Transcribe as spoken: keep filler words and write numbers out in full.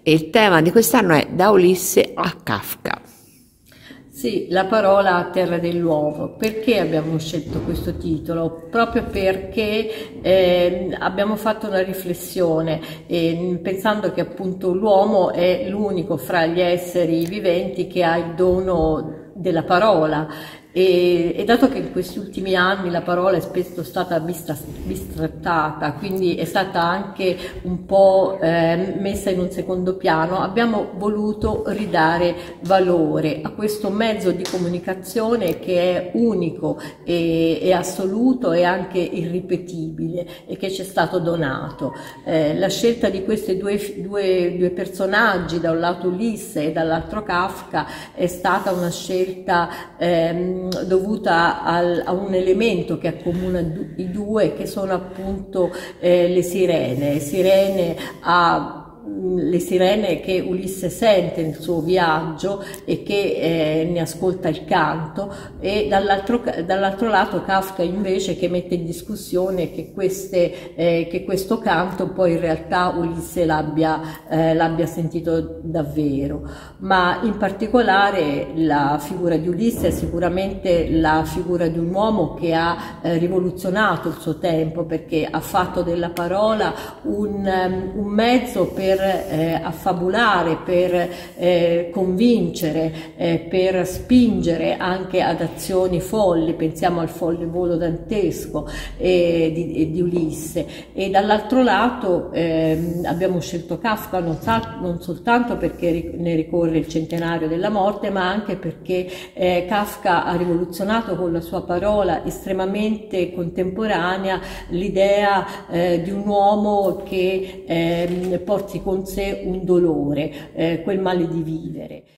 e il tema di quest'anno è Da Ulisse a Kafka. Sì, la parola Terra dell'uomo. Perché abbiamo scelto questo titolo? Proprio perché eh, abbiamo fatto una riflessione eh, pensando che appunto l'uomo è l'unico fra gli esseri viventi che ha il dono della parola. E, e dato che in questi ultimi anni la parola è spesso stata vista, bistrattata, quindi è stata anche un po' eh, messa in un secondo piano, abbiamo voluto ridare valore a questo mezzo di comunicazione che è unico e, e assoluto e anche irripetibile e che ci è stato donato. Eh, la scelta di questi due, due, due personaggi, da un lato Ulisse e dall'altro Kafka, è stata una scelta ehm, dovuta al, a un elemento che accomuna i due, che sono appunto eh, le sirene, sirene a le sirene che Ulisse sente nel suo viaggio e che eh, ne ascolta il canto, e dall'altro dall'altro lato Kafka invece che mette in discussione che, queste, eh, che questo canto poi in realtà Ulisse l'abbia eh, l'abbia sentito davvero. Ma in particolare la figura di Ulisse è sicuramente la figura di un uomo che ha eh, rivoluzionato il suo tempo, perché ha fatto della parola un, um, un mezzo per Eh, affabulare, per eh, convincere, eh, per spingere anche ad azioni folli. Pensiamo al folle volo dantesco eh, di, di Ulisse. E dall'altro lato eh, abbiamo scelto Kafka non, non soltanto perché ne ricorre il centenario della morte, ma anche perché eh, Kafka ha rivoluzionato con la sua parola estremamente contemporanea l'idea eh, di un uomo che eh, porti con sé un dolore, eh, quel male di vivere.